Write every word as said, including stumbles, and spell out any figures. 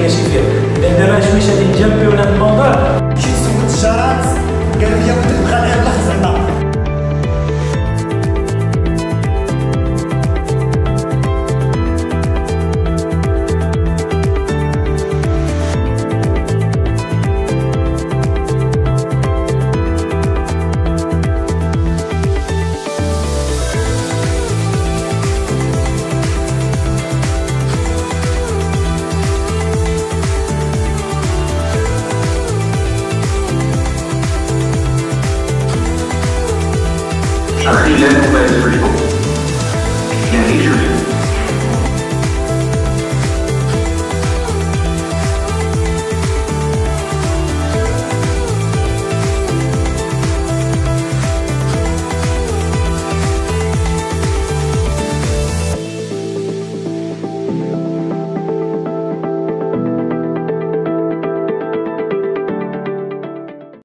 ماشي فيها. اذا دابا شويه غادي نجمعوا هذا الموضوع. مشيت سولت الجارات قالوا لي ودي تبقى غير لحظه. أخي لا نبالغ